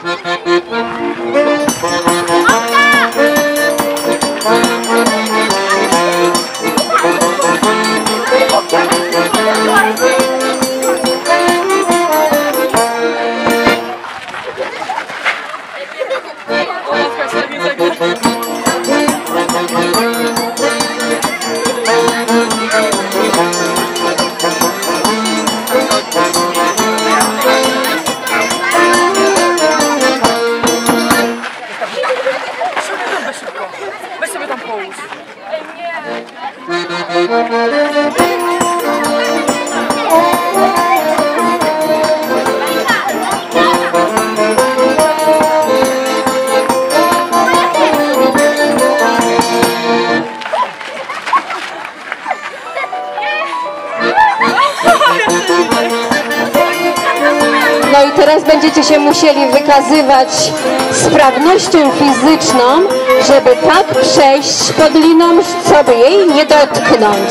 No i teraz będziecie się musieli wykazywać sprawnością fizyczną, żeby tak przejść pod liną, co by jej nie dotknąć.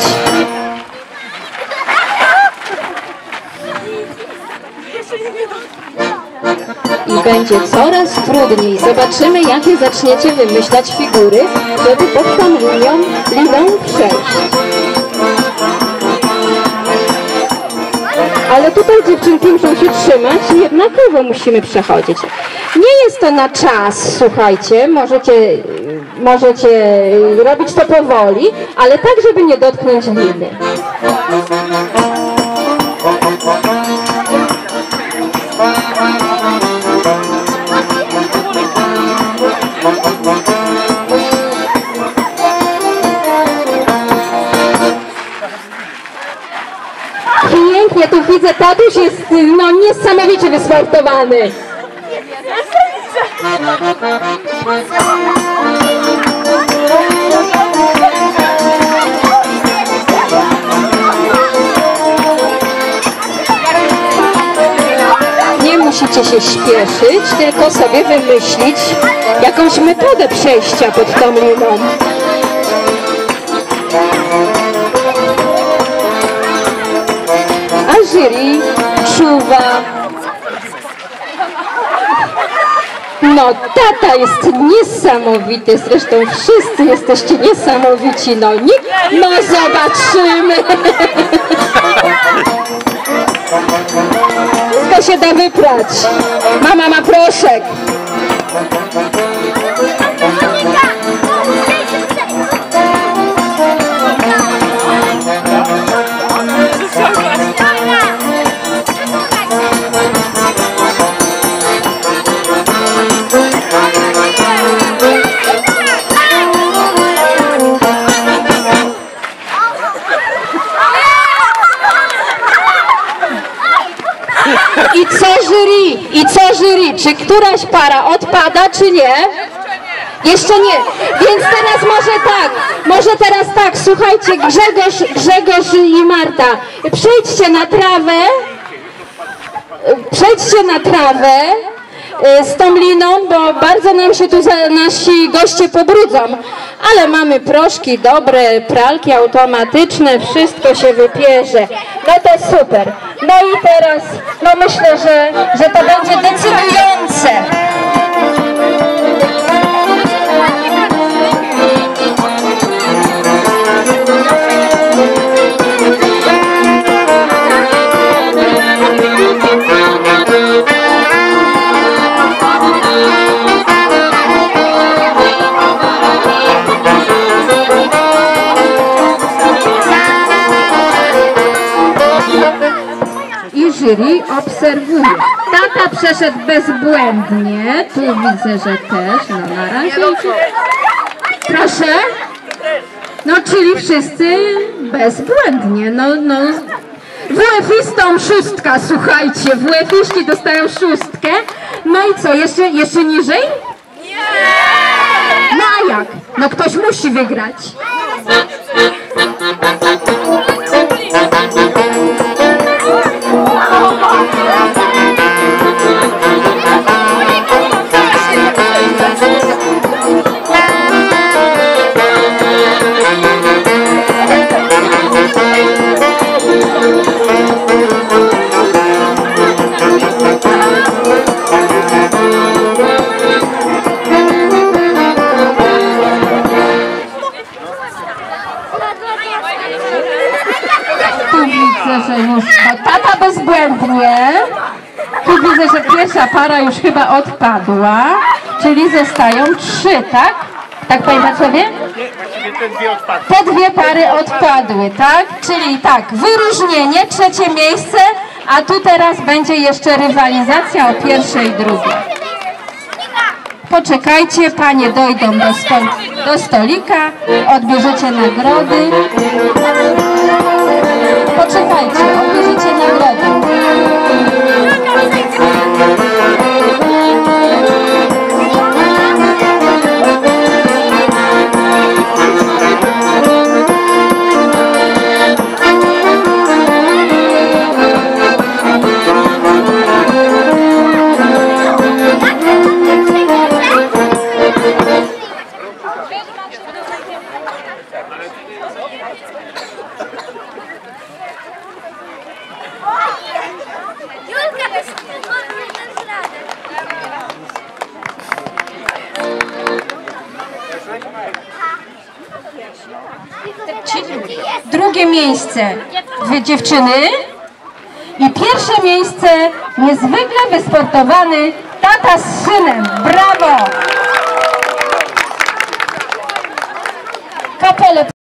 I będzie coraz trudniej. Zobaczymy, jakie zaczniecie wymyślać figury, żeby pod tą liną przejść. Ale tutaj dziewczynki muszą się trzymać i jednakowo musimy przechodzić. Nie jest to na czas, słuchajcie, możecie robić to powoli, ale tak, żeby nie dotknąć liny. Pięknie, tu widzę, tatuś jest no niesamowicie wysportowany. Nie musicie się śpieszyć, tylko sobie wymyślić jakąś metodę przejścia pod tą liną. A jury czuwa. No, tata jest niesamowity, zresztą wszyscy jesteście niesamowici, no zobaczymy. Wszystko się da wyprać. Mama ma proszek. I co jury? Czy któraś para odpada, czy nie? Jeszcze nie. Więc teraz może teraz tak, słuchajcie, Grzegorz i Marta, przejdźcie na trawę z tą liną, bo bardzo nam się tu nasi goście pobrudzą. Ale mamy proszki dobre, pralki automatyczne, wszystko się wypierze. No to super. No i teraz, no myślę, że to będzie decydujące. Jury obserwuje. Tata przeszedł bezbłędnie. Tu widzę, że też. No na razie. Proszę. No czyli wszyscy bezbłędnie. No. WF-istom 6, słuchajcie. WF-iści dostają 6. No i co? Jeszcze niżej? Nie! No a jak? No ktoś musi wygrać. że pierwsza para już chyba odpadła, czyli zostają 3, tak? Tak, panie Wacławie? Nie, właściwie te dwie odpadły. Te dwie pary odpadły, tak? Czyli tak, wyróżnienie, 3. miejsce, a tu teraz będzie jeszcze rywalizacja o pierwsze i drugie. Poczekajcie, panie dojdą do stolika, odbierzecie nagrody. Poczekajcie, odbierzecie nagrody. Drugie miejsce wy dziewczyny i pierwsze miejsce niezwykle wysportowany tata z synem. Brawo! Kapelę